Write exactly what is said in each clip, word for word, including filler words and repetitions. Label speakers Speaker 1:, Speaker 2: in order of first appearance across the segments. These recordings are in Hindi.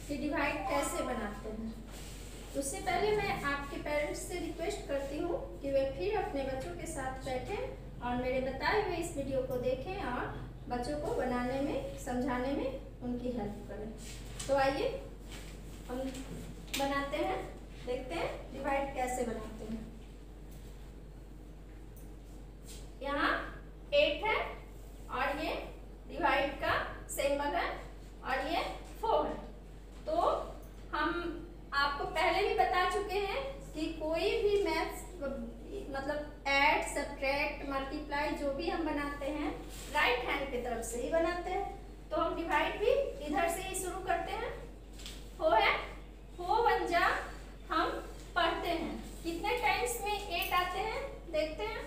Speaker 1: कि डिवाइड कैसे बनाते हैं। उससे पहले मैं आपके पेरेंट्स से रिक्वेस्ट करती हूँ कि वे फिर अपने बच्चों के साथ बैठें और मेरे बताए हुए इस वीडियो को देखें और बच्चों को बनाने में, समझाने में उनकी हेल्प करें। तो आइए हम बनाते हैं, देखते हैं डिवाइड कैसे बनाते हैं। यहाँ एट है और ये डिवाइड का सिंबल है और ये फोर है। तो हम आपको पहले भी बता चुके हैं कि कोई भी मैथ्स मतलब ऐड, सब्ट्रैक्ट, मल्टीप्लाई जो भी हम बनाते हैं राइट हैंड की तरफ से ही बनाते हैं। तो हम डिवाइड भी इधर से ही शुरू करते हैं। हो है हो वन जा हम पढ़ते हैं कितने टाइम्स में एट आते हैं, देखते हैं।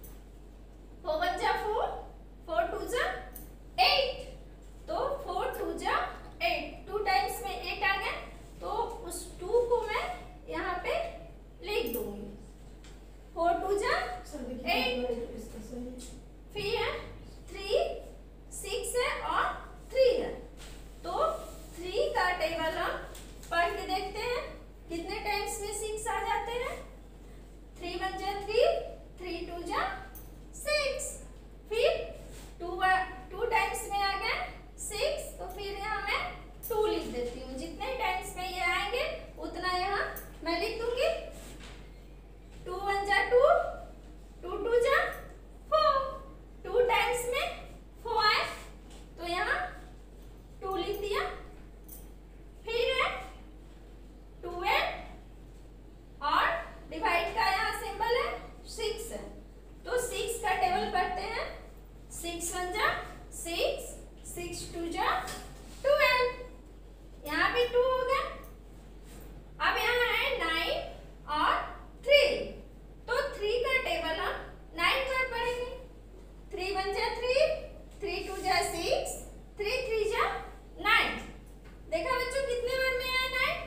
Speaker 1: फोर वन जा फोर, फोर टू जा एट, तो फोर टू जा एट, टू टाइम्स में एट आ गए। तो उस टू को मैं यहाँ पे लिख दूंगी। फोर टू जा एट, फिर है थ्री, सिक्स है और थ्री है। तो थ्री का टेबल हम पढ़ के देखते हैं कितने टाइम्स में सिक्स आ जाते हैं। थ्री वन जा थ्री, थ्री टू जा सिक्स, फिर टू टू टाइम्स में आ गए सिक्स, तो फिर यहाँ मैं टू लिख देती हूँ। जितने टाइम्स में ये आएंगे उतना यहाँ मैं लिख दूंगी। टू वन जा टू, टू टू जा फोर, टू टाइम्स में फोर आए तो यहाँ टू लिख दिया। फिर है ट्वेल्व और डिवाइड का यहाँ सिंबल है सिक्स है, तो सिक्स का टेबल पढ़ते हैं। सिक्स वन जा सिक्स, सिक्स टू जा ट्वेल्व, यहाँ भी टू हो गया। अब यहाँ है नाइन और थ्री, तो थ्री का टेबल हम नाइन बार पढ़ेंगे। थ्री वन जा थ्री, थ्री टू जा सिक्स, थ्री थ्री जा नाइन। देखा बच्चों कितने बार में आया नाइन,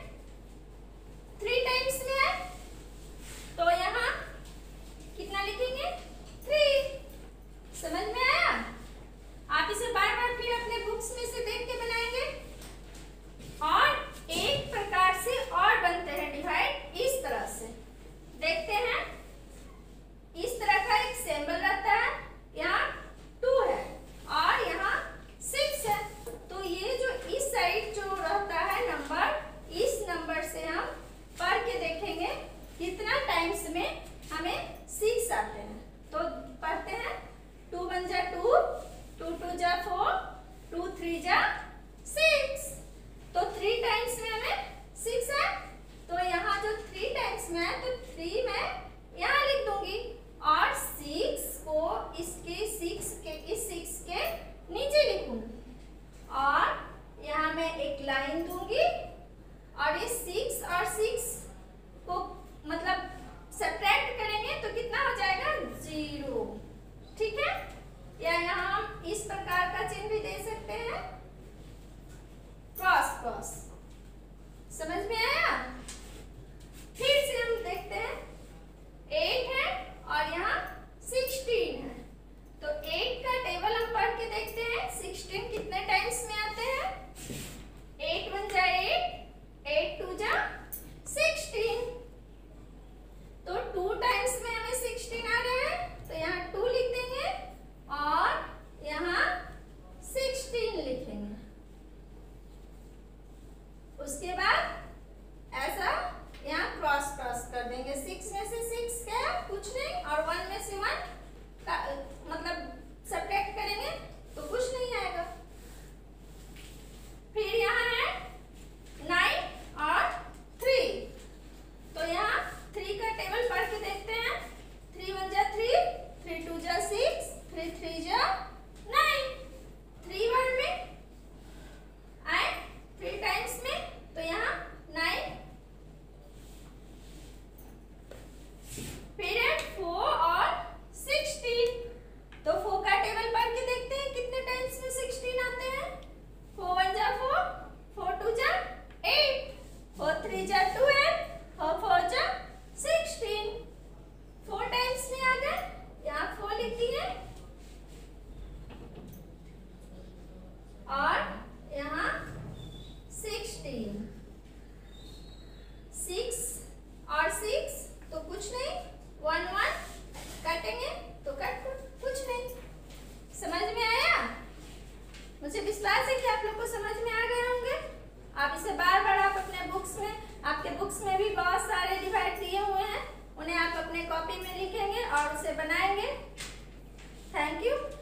Speaker 1: थ्री टाइम्स में आया। तो यहाँ कितना लिखेंगे थ्री। समझ में आया? आप इसे बार बार फिर अपने बुक्स में से देख के बनाएंगे। और एक प्रकार से और बनते हैं डिवाइड इस तरह से, देखते हैं। इस तरह का एक सिंबल रहता है, यहाँ टू है और यहाँ सिक्स है। तो ये जो इस साइड जो रहता है नंबर, इस नंबर से हम पढ़ के देखेंगे कितना टाइम्स में हमें सिक्स आते हैं। तो पढ़ते हैं टू वन जा टू, टू टू जा फोर, टू थ्री जा सिक्स, तो थ्री टाइम्स में हमें सिक्स है। तो यहाँ जो थ्री टाइम्स में है तो थ्री मैं यहाँ लिख दूंगी और सिक्स को इसके सिक्स के इस सिक्स के नीचे लिखूंगी और यहाँ मैं एक लाइन दूंगी और इस सिक्स और सिक्स को मतलब सब्ट्रैक्ट करेंगे तो कितना हो जाएगा जीरो। ठीक है? या यहाँ हम इस प्रकार का चिन्ह भी दे सकते हैं, क्रॉस क्रॉस। समझ में आया? फिर से हम देखते हैं एट है और यहाँ सिक्सटीन है। तो एट का टेबल हम पढ़ के देखते हैं सिक्सटीन कितने टाइम्स में आते हैं। एट वन जा एट, एट टू जा सिक्सटीन, तो टू टाइम्स में हमें सिक्सटीन आ रहे हैं तो यहाँ टू लिख देंगे और यहाँ सिक्सटीन लिखेंगे। उसके बाद ऐसा यहाँ क्रॉस क्रॉस कर देंगे। सिक्स में से सिक्स क्या कुछ नहीं और वन में से वन मतलब सब्ट्रैक्ट करेंगे तो कुछ नहीं आएगा। फिर यहाँ है नाइन और थ्री, तो यहाँ थ्री का टेबल पढ़ के देखते हैं। थ्री वन जा थ्री, थ्री टू जा सिक्स, थ्री थ्री जा नाइन, थ्री बार में आए थ्री टाइम्स में, तो यहाँ उसे बार बार आप अपने बुक्स में, आपके बुक्स में भी बहुत सारे डिवाइड दिए हुए हैं, उन्हें आप अपने कॉपी में लिखेंगे और उसे बनाएंगे। Thank you.